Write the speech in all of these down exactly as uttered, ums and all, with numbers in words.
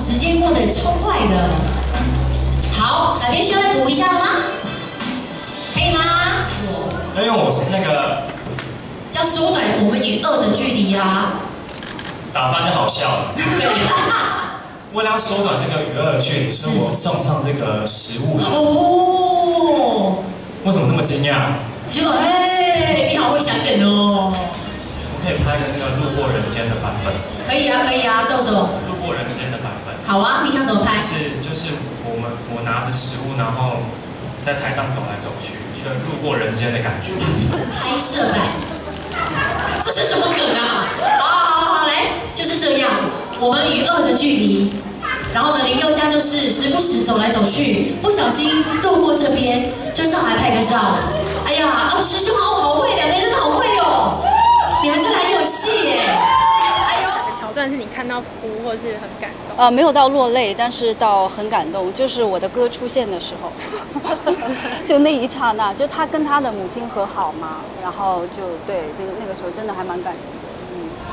时间过得超快的。好，哪边需要再补一下的吗？可以吗？ 那因为我是那个要缩短我们与恶的距离啊。 打翻就好笑了。 对。 为了要缩短这个与恶的距离，所以我送上这个食物。 哦。 为什么那么惊讶？ 就哎，你好会想梗哦。 我可以拍个这个路过人间的版本。 可以啊，可以啊，豆总。 路过人间的版本。 好啊，你想怎么拍？ 是就是我们我拿着食物，然后在台上走来走去，一个路过人间的感觉。 拍摄版。这是什么梗啊？好好好好，来，就是这样。我们与恶的距离。然后呢，林宥嘉就是时不时走来走去，不小心路过这边，就上来拍个照。哎呀，哦，师兄哦，好会，两个人真的好会哦，你们真的很有戏耶。哎呦， 哪个桥段是你看到哭或是很感动？ 呃，没有到落泪，但是到很感动，就是我的歌出现的时候，就那一刹那，就他跟他的母亲和好嘛，然后就对那个那个时候真的还蛮感人的，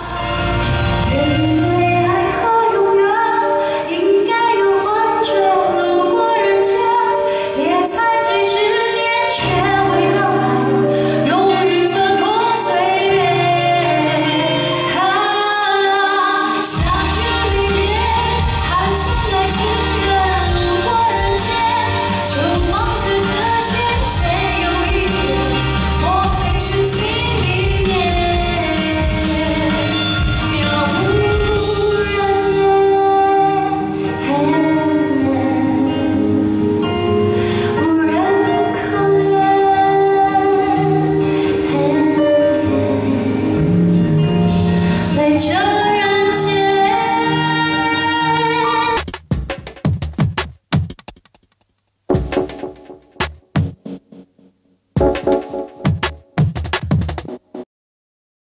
嗯。面对爱和永远，应该有幻觉。